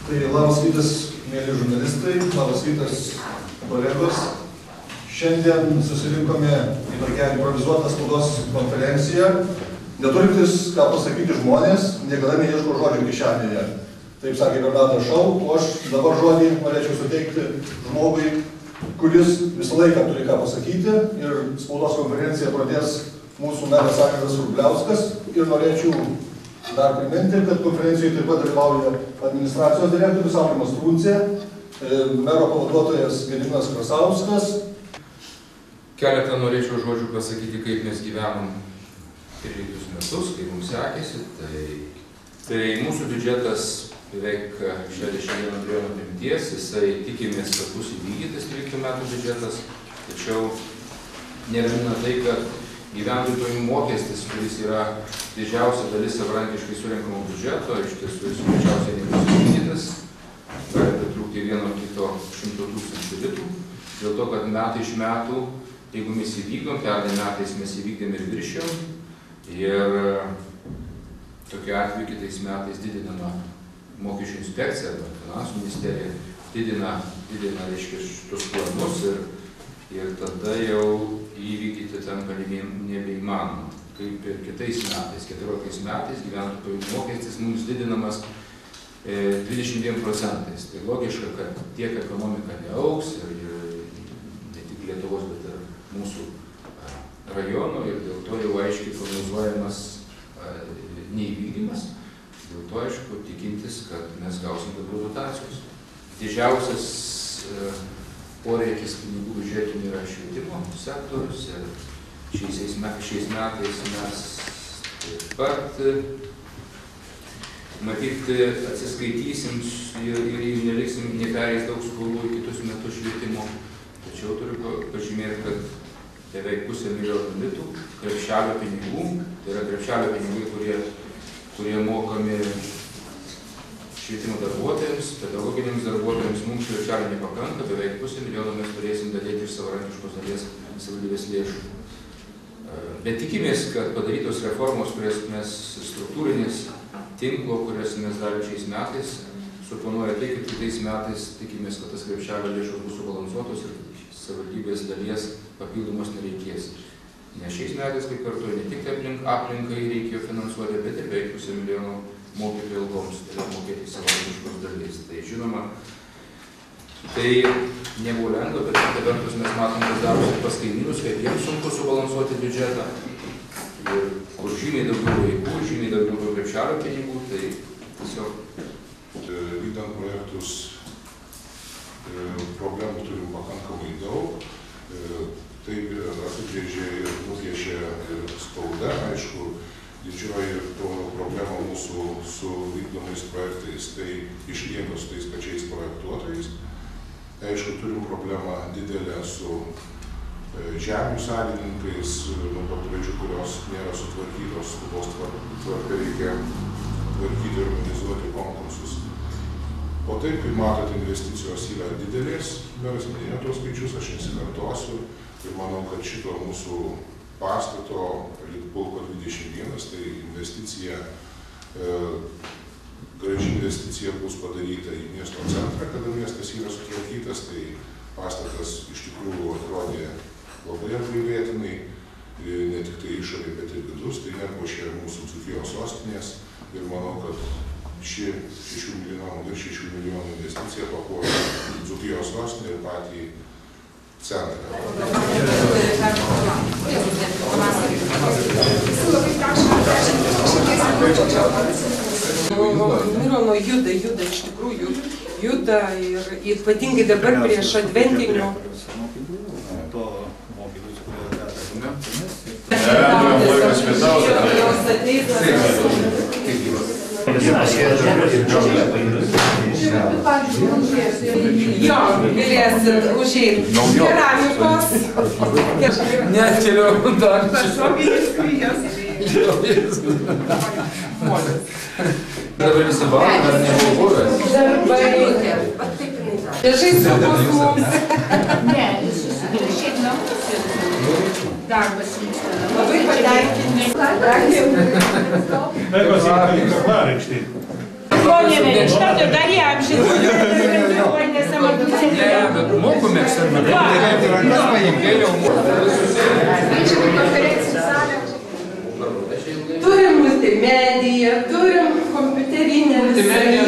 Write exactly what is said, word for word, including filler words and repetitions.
Tai labas rytas, mėly žurnalistai, labas rytas, kolegos. Šiandien susirinkome į tokią improvizuotą spaudos konferenciją. Neturintis ką pasakyti žmonės, niekada neieško žodžių kišenėje. Taip sakė Bernardas Šau, o aš dabar žodį norėčiau suteikti žmogui, kuris visą laiką turi ką pasakyti, ir spaudos konferenciją pradės mūsų meras Algirdas Vrubliauskas. Ir norėčiau dar priminti, kad konferencijoje taip pat dalyvauja administracijos direktorius Aurimas Truncė, mero pavaduotojas Gediminas Krasauskas. Keletą norėčiau žodžių pasakyti, kaip mes gyvenom pirminius metus, kaip mums sekėsi. Tai, tai mūsų biudžetas beveik šešiasdešimt vienas milijonų apimties, jisai tikimės, kad bus įvykdytas tryliktų metų biudžetas, tačiau neramina tai, kad gyventojų mokestis, kuris yra didžiausia dalis savarankiškai surenkamo biudžeto, iš tiesų jis greičiausiai nebus įvykdytas, gali pritrūkti vieno kito šimto tūkstančių litų, dėl to, kad metai iš metų, jeigu mes įvykdom, pernai metais mes įvykdėm ir viršijom, ir tokiu atveju kitais metais didinama mokesčių inspekcija arba finansų ministerija didina, didina reiškia šitus planus ir, ir tada jau įvykdyti tampa nebeįmanoma. Kaip ir kitais metais, keturioliktais metais gyventojų mokestis mums didinamas e, dvidešimt dviem procentais. Tai logiška, kad tiek ekonomika neaugs ir, ir ne tik Lietuvos, bet ir mūsų rajonų, ir dėl to jau aiškiai prognozuojamas neįvykdymas. Dėl to, aišku, tikintis, kad mes gausim daugiau dotacijos. Didžiausias e, poreikis pinigų biudžetinių yra švietimo sektorius ir šiais, šiais metais mes taip pat matyt atsiskaitysim ir, ir neliksim, nepereis daug skolų į kitus metus švietimo. Tačiau turiu pažymėti, kad beveik pusę milijonų litų krepšelio pinigų, tai yra krepšelio pinigai, kurie kurie mokami švietimo darbuotojams, pedagoginiams darbuotojams, mums krepšelio nepakanka, beveik pusę milijono mes turėsim dalėti iš savarankiškos dalies savivaldybės lėšų. Bet tikimės, kad padarytos reformos, kurias mes struktūrinės tinklo, kurias mes darėm šiais metais, suponuoja tai, kad kitais metais tikimės, kad tas krepšelio lėšos bus subalansuotos ir savivaldybės dalies papildomos nereikės. Nes šiais metais, kaip kartu, ne tik aplink, aplinkai reikėjo finansuoti, bet ir beveik pusę milijono mokytojų algoms, tai yra mokėti savarankiškos dalies. Tai žinoma, tai nebuvo lengva, bet kita vertus mes matom, kas darosi pas kaimynus, kaip jiems sunku subalansuoti biudžetą. Ir kur žymiai daugiau vaikų, žymiai daugiau krepšelio pinigų, tai tiesiog. Vykdant projektus problemų turim pakankamai daug. Tai apibrėžė ir nupiešė ir spauda. Aišku, didžioji problema mūsų su vykdomais projektais, tai išlieka su tais pačiais projektuotojais. Aišku, turim problemą didelę su žemių savininkais, nuo pat pradžių, kurios nėra sutvarkytos, skubos tvarka reikia tvarkyti ir organizuoti konkursus. O taip, kaip matot, investicijos yra didelės, meras minėjo tos skaičius, aš nesikartosiu. Ir manau, kad šito mūsų pastato Litpulko dvidešimt vienas, tai investicija, e, graži investicija bus padaryta į miesto centrą, kada miestas yra sutvarkytas, tai pastatas iš tikrųjų atrodė labai apgailėtinai, ne tik tai išorė, bet ir vidus, tai nepuošė mūsų Dzūkijos sostinės ir manau, kad ši šešių milijonų ir šešių milijonų investicija papuošė Dzūkijos sostinę ir patį centrą. Mirono juda, juda iš tikrųjų, juda ir ypatingai dabar prieš adventinio. Jo, galėsit užeiti keramikos. Net keliau dar. Dabar įsivalgo, dar nebuvo buvęs. Dažai svarbus mums. Ne, šiaip namus darbas vyksta. Labai patenkinti. Praktiškai. Taip, pasiekia kaklaraištį. Žmonėme, iš karto dar jie apžinti. Ne, bet mokomės ar ne? Turim multimediją, turim kompiuterinę visą